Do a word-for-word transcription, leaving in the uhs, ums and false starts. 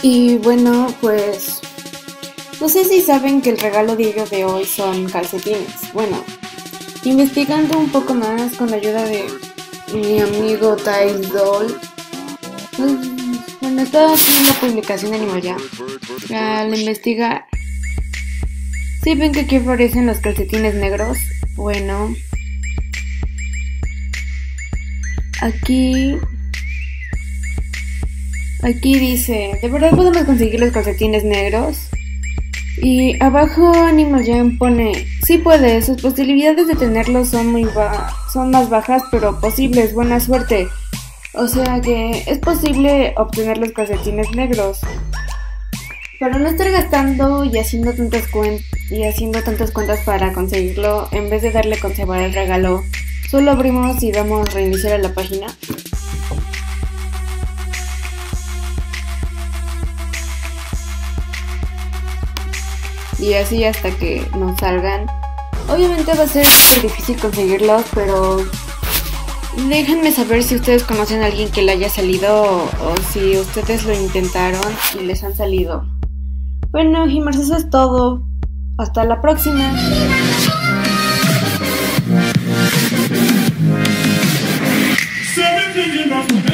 Y bueno, pues no sé si saben que el regalo diario de hoy son calcetines. Bueno, investigando un poco más con la ayuda de mi amigo Tiles Doll, pues, bueno, estaba aquí la publicación de Animal al investigar. ¿Sí ven que aquí aparecen los calcetines negros? Bueno, aquí aquí dice, ¿de verdad podemos conseguir los calcetines negros? Y abajo Animal Jam pone, sí puedes, sus posibilidades de tenerlos son muy ba son más bajas, pero posibles, buena suerte. O sea que es posible obtener los calcetines negros. Para no estar gastando y haciendo tantas cuentas y haciendo tantas cuentas para conseguirlo, en vez de darle conservar el regalo, solo abrimos y damos reiniciar a la página. Y así hasta que nos salgan. Obviamente va a ser difícil conseguirlos, pero déjenme saber si ustedes conocen a alguien que le haya salido o si ustedes lo intentaron y les han salido. Bueno, Jimars, eso es todo. Hasta la próxima. Seven million